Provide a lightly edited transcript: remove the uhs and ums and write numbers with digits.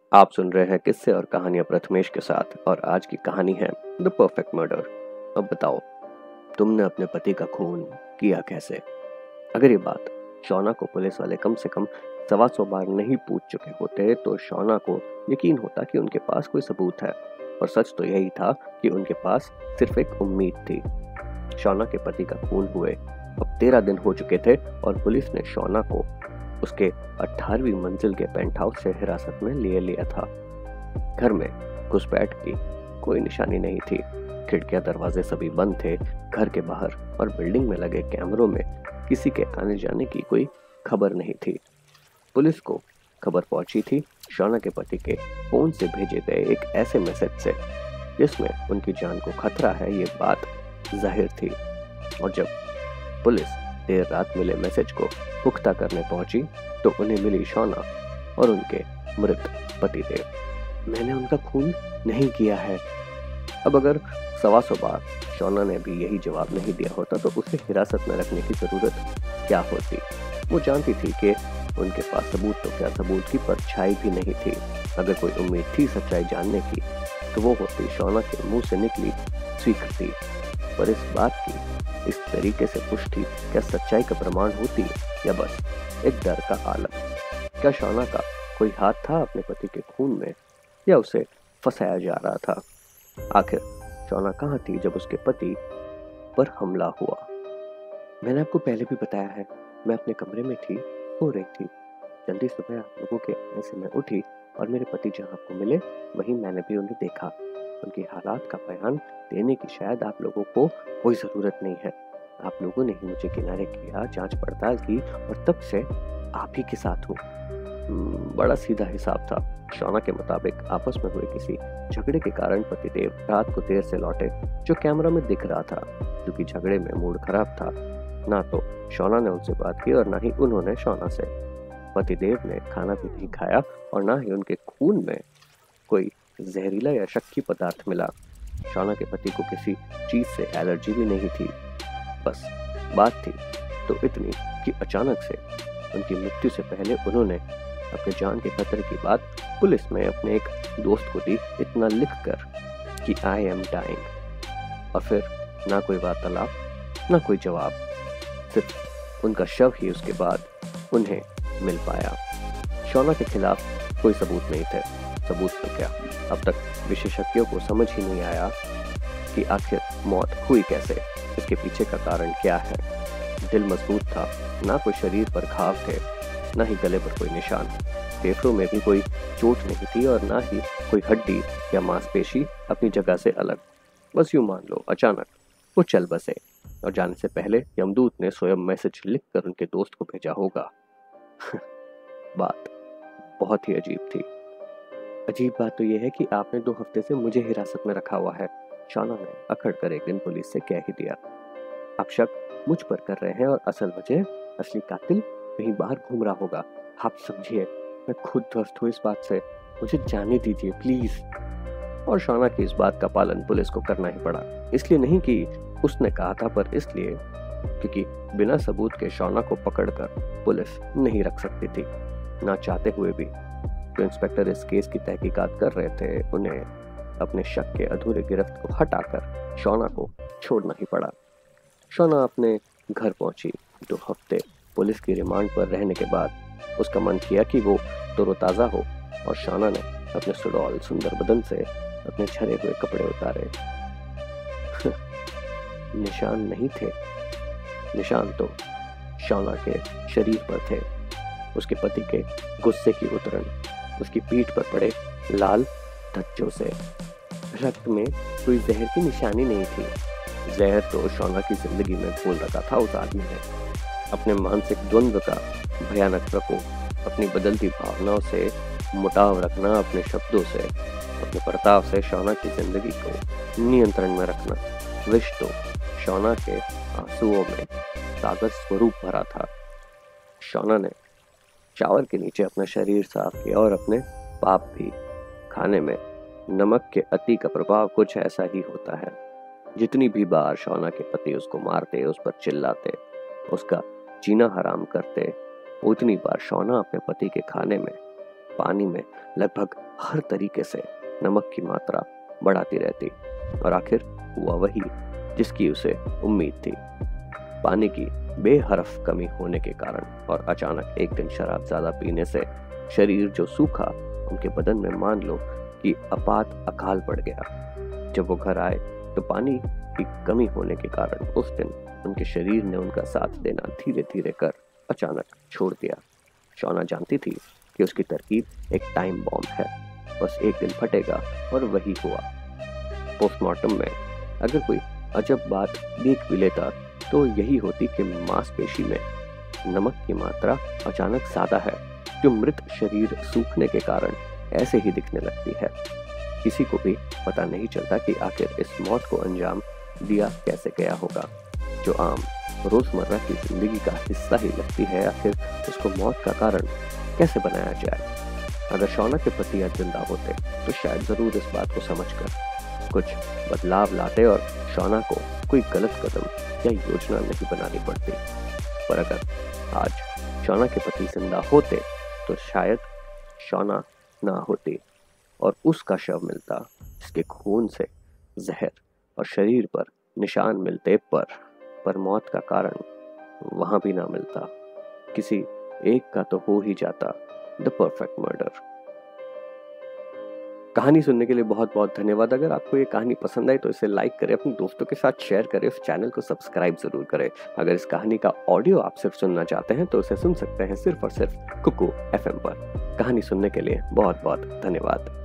आप सुन रहे हैं किस्से और कहानियां प्रथमेश के साथ और आज की कहानी है द परफेक्ट मर्डर। अब बताओ, तुमने अपने पति का खून किया कैसे? अगर ये बात शौना को पुलिस वाले कम से कम 125 बार नहीं पूछ चुके होते तो शौना को यकीन होता कि उनके पास कोई सबूत है। और सच तो यही था कि उनके पास सिर्फ एक उम्मीद थी। शौना के पति का खून हुए अब 13 दिन हो चुके थे और पुलिस ने शौना को उसके 18वीं मंजिल के पेंट हाउस से हिरासत में ले लिया था। घर में घुसपैठ की कोई निशानी नहीं थी। खिड़कियां दरवाजे सभी बंद थे। घर के बाहर और बिल्डिंग में लगे कैमरों में किसी के आने जाने की कोई खबर नहीं थी। पुलिस को खबर पहुंची थी शौना के पति के फोन से भेजे गए एक ऐसे मैसेज से जिसमें उनकी जान को खतरा है, ये बात जाहिर थी। और जब पुलिस देर रात मिले मैसेज को पुख्ता करने पहुंची तो उन्हें मिली शौना और उनके मृत पतिदेव। मैंने उनका खून नहीं किया है। अब अगर 125 बार शौना ने भी यही जवाब नहीं दिया होता तो उसे हिरासत में रखने की जरूरत क्या होती। वो जानती थी कि उनके पास सबूत तो क्या, सबूत की परछाई भी नहीं थी। अगर कोई उम्मीद थी सच्चाई जानने की तो वो होती शौना के मुंह से निकली स्वीकृति। पर इस बात की इस तरीके से पुष्टि क्या सच्चाई का प्रमाण होती या बस एक डर का आलम? क्या शौना का कोई हाथ था अपने पति के खून में या उसे फंसाया जा रहा था? आखिर शौना कहाँ थी जब उसके पति पर हमला हुआ? मैंने आपको पहले भी बताया है, मैं अपने कमरे में थी, सो रही थी। जल्दी सुबह आप लोगों के आने से मैं उठी और मेरे पति जहाँ आपको मिले वहीं मैंने भी उन्हें देखा। उनके हालात का बयान देने की शायद आप लोगों को कोई ज़रूरत नहीं है। आप लोगों ने ही मुझे किनारे किया, जांच पड़ताल की और तब से आप ही के साथ हूँ। बड़ा सीधा हिसाब था। शौना के मुताबिक आपस में हुए किसी झगड़े के कारण पतिदेव रात को देर से लौटे, जो कैमरा में दिख रहा था। क्योंकि झगड़े में मूड खराब था, ना तो शौना ने उनसे बात की और ना ही उन्होंने शौना से। पतिदेव ने खाना भी नहीं खाया और ना ही उनके खून में कोई जहरीला या शक्की पदार्थ मिला। शौना के पति को किसी चीज से एलर्जी भी नहीं थी। बस बात थी तो इतनी कि अचानक से उनकी मृत्यु से पहले उन्होंने अपने जान के खतरे की बात पुलिस में अपने एक दोस्त को दी, इतना लिखकर कि आई एम डाइंग। और फिर ना कोई वार्तालाप, ना कोई जवाब, सिर्फ उनका शव ही उसके बाद उन्हें मिल पाया। शौना के खिलाफ कोई सबूत नहीं थे। सबूत तो क्या, अब तक विशेषज्ञों को समझ ही नहीं आया कि आखिर मौत हुई कैसे, इसके पीछे का कारण क्या है। दिल मजबूत था, ना कोई शरीर पर घाव थे, ना ही गले पर कोई निशान। फेफड़ों में भी कोई चोट नहीं थी और ना ही कोई हड्डी या मांसपेशी अपनी जगह से अलग। बस यूं मान लो अचानक वो चल बसे और जाने से पहले यमदूत ने स्वयं मैसेज लिखकर उनके दोस्त को भेजा होगा। बात बहुत ही अजीब थी। अजीब बात तो यह है कि आपने 2 हफ्ते से मुझे हिरासत में रखा हुआ है, शौना ने अकड़ कर एक दिन पुलिस से कह ही दिया। आप शक मुझ पर कर रहे हैं और असल वजह, असली कातिल कहीं बाहर घूम रहा होगा। आप समझिए, मैं खुद ध्वस्त हूँ इस बात से, मुझे जाने दीजिए प्लीज। और शौना की इस बात का पालन पुलिस को करना ही पड़ा। इसलिए नहीं कि उसने कहा था, पर इसलिए क्योंकि बिना सबूत के शौना को पकड़कर पुलिस नहीं रख सकती थी, ना चाहते हुए भी। जो इंस्पेक्टर इस केस की तहकीकात कर रहे थे उन्हें अपने शक के अधूरे गिरफ्त को हटाकर शौना को छोड़ना ही पड़ा। शौना अपने घर पहुंची। 2 हफ्ते पुलिस की रिमांड पर रहने के बाद उसका मन किया कि वो तरोताज़ा हो और शौना ने अपने सुडौल सुंदर बदन से अपने झरे हुए कपड़े उतारे। निशान नहीं थे, निशान तो शौना के शरीर पर थे। उसके पति के गुस्से की उतरन, उसकी पीठ पर पड़े लाल धज्जों से। रक्त में कोई जहर की निशानी नहीं थी। जहर तो शौना की जिंदगी में घोल रखा था उस आदमी ने। अपने मानसिक द्वंद्व का भयानक प्रकोप, अपनी बदलती भावनाओं से मुटाव रखना, अपने शब्दों से, अपने बर्ताव से शौना की जिंदगी को नियंत्रण में रखना। विष तो शौना के आंसुओं में सागर स्वरूप भरा था। शौना ने शावर के नीचे अपना शरीर साफ किया और अपने पाप भी। खाने में नमक के अति का प्रभाव कुछ ऐसा ही होता है। जितनी भी बार शौना के पति उसको मारते, उस पर चिल्लाते, उसका जीना हराम करते, उतनी बार शौना अपने पति के खाने में पानी में लगभग हर तरीके से नमक की मात्रा बढ़ाती रहती और आखिर हुआ वही जिसकी उसे उम्मीद थी। पानी की बेहरफ कमी होने के कारण और अचानक एक दिन शराब ज्यादा पीने से शरीर जो सूखा, उनके बदन में मान लो कि अपात अकाल पड़ गया। जब वो घर आए तो पानी की कमी होने के कारण उस दिन उनके शरीर ने उनका साथ देना धीरे धीरे कर अचानक छोड़ दिया। शौना जानती थी कि उसकी तरकीब एक टाइम बॉम्ब है, बस एक दिन फटेगा और वही हुआ। पोस्टमार्टम में अगर कोई अजब बात देख भी लेता तो यही होती कि मांसपेशी में नमक की मात्रा अचानक ज्यादा है, जो मृत शरीर सूखने के कारण ऐसे ही दिखने लगती है। किसी को भी पता नहीं चलता कि आखिर इस मौत को अंजाम दिया कैसे गया होगा, जो आम रोजमर्रा की जिंदगी का हिस्सा ही लगती है। आखिर उसको मौत का कारण कैसे बनाया जाए? अगर शौना के पति आज जिंदा होते तो शायद जरूर इस बात को समझकर कुछ बदलाव लाते और शौना को कोई गलत कदम या योजना नहीं बनानी पड़ती। पर अगर आज शौना के पति जिंदा होते तो शायद शौना ना होती और उसका शव मिलता, जिसके खून से जहर और शरीर पर निशान मिलते, पर मौत का कारण वहां भी ना मिलता। किसी एक का तो हो ही जाता द परफेक्ट मर्डर। कहानी सुनने के लिए बहुत बहुत धन्यवाद। अगर आपको ये कहानी पसंद आई तो इसे लाइक करें, अपने दोस्तों के साथ शेयर करें, उस चैनल को सब्सक्राइब जरूर करें। अगर इस कहानी का ऑडियो आप सिर्फ सुनना चाहते हैं तो इसे सुन सकते हैं सिर्फ और सिर्फ कुकू FM पर। कहानी सुनने के लिए बहुत बहुत धन्यवाद।